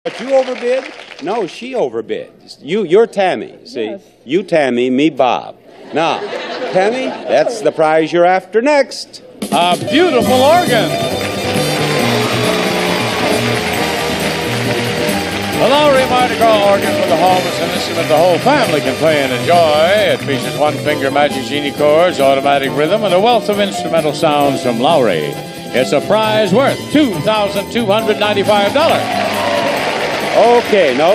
But you overbid? No, she overbid. You're Tammy. See, yes. You Tammy, me Bob. Now, Tammy, that's the prize you're after next. A beautiful organ. The Lowry Mardi Gras organ for the home is an instrument the whole family can play and enjoy. It features one-finger Magic Genie chords, automatic rhythm, and a wealth of instrumental sounds from Lowry. It's a prize worth $2,295. Okay, no.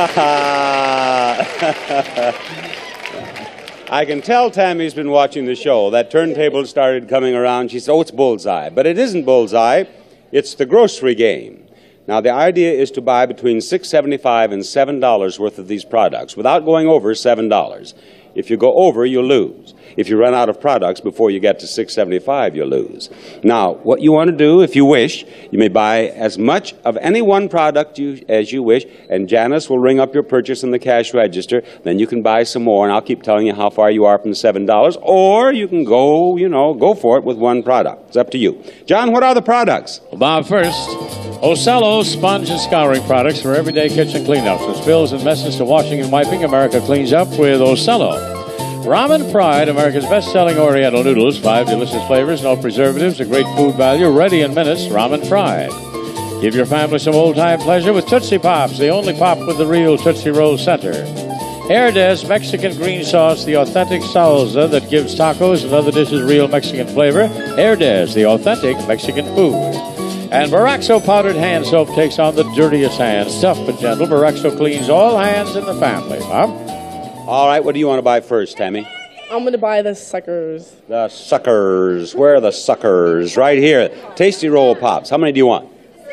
I can tell Tammy's been watching the show. That turntable started coming around. She said, oh, it's bullseye. But it isn't bullseye. It's the grocery game. Now, the idea is to buy between $6.75 and $7 worth of these products without going over $7. If you go over, you lose. If you run out of products before you get to $6.75, you lose. Now, what you want to do, if you wish, you may buy as much of any one product as you wish, and Janice will ring up your purchase in the cash register. Then you can buy some more, and I'll keep telling you how far you are from the $7. Or you can go, go for it with one product. It's up to you. John, what are the products? Well, Bob, first, Ocello sponge and scouring products for everyday kitchen cleanups. From spills and messes to washing and wiping, America cleans up with Ocello. Ramen Pride, America's best-selling Oriental noodles. 5 delicious flavors, no preservatives, a great food value, ready in minutes. Ramen Pride. Give your family some old-time pleasure with Tootsie Pops, the only pop with the real Tootsie Roll center. Herdez Mexican green sauce, the authentic salsa that gives tacos and other dishes real Mexican flavor. Herdez, the authentic Mexican food. And Baraxo powdered hand soap takes on the dirtiest hands. Tough but gentle, Baraxo cleans all hands in the family. Bob? All right, what do you want to buy first, Tammy? I'm going to buy the suckers. The suckers. Where are the suckers? Right here. Tasty Roll Pops. How many do you want?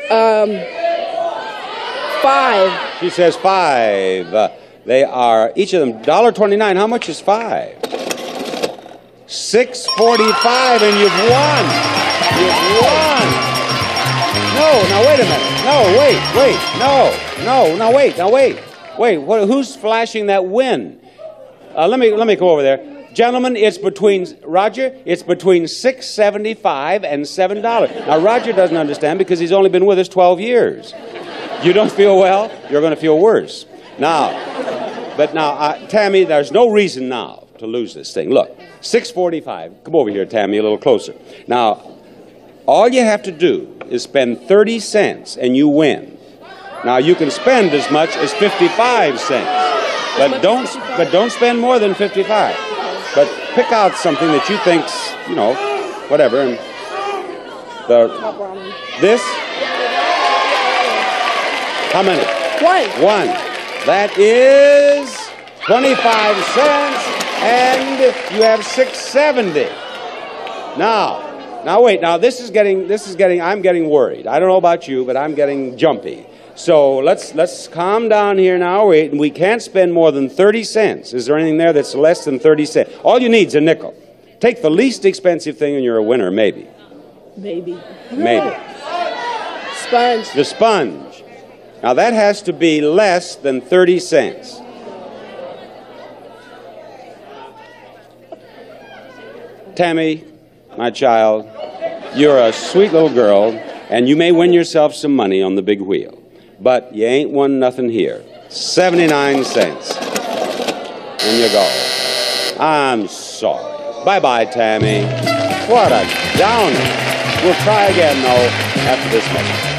5. She says 5. They are, each of them, $1.29. How much is 5? $6.45, and you've won. You've won. No, now wait a minute. No, wait. Wait, who's flashing that win? Let me go over there. Gentlemen, it's between $6.75 and $7. Now, Roger doesn't understand because he's only been with us 12 years. You don't feel well, you're going to feel worse. Now, Tammy, there's no reason now to lose this thing. Look, $6.45. Come over here, Tammy, a little closer. Now, all you have to do is spend 30 cents and you win. Now, you can spend as much as 55 cents, but don't spend more than 55. But pick out something that you think's, whatever. And this? How many? 1. That is 25 cents, and you have $6.70. Now wait. Now this is getting. I'm getting worried. I don't know about you, but I'm getting jumpy. So let's calm down here now. We can't spend more than 30 cents. Is there anything there that's less than 30 cents? All you need is a nickel. Take the least expensive thing and you're a winner, maybe. Maybe. Sponge. The sponge. Now that has to be less than 30 cents. Tammy, my child, you're a sweet little girl, and you may win yourself some money on the big wheel. But you ain't won nothing here. 79 cents. And you go. I'm sorry. Bye-bye, Tammy. What a downer. We'll try again, though, after this message.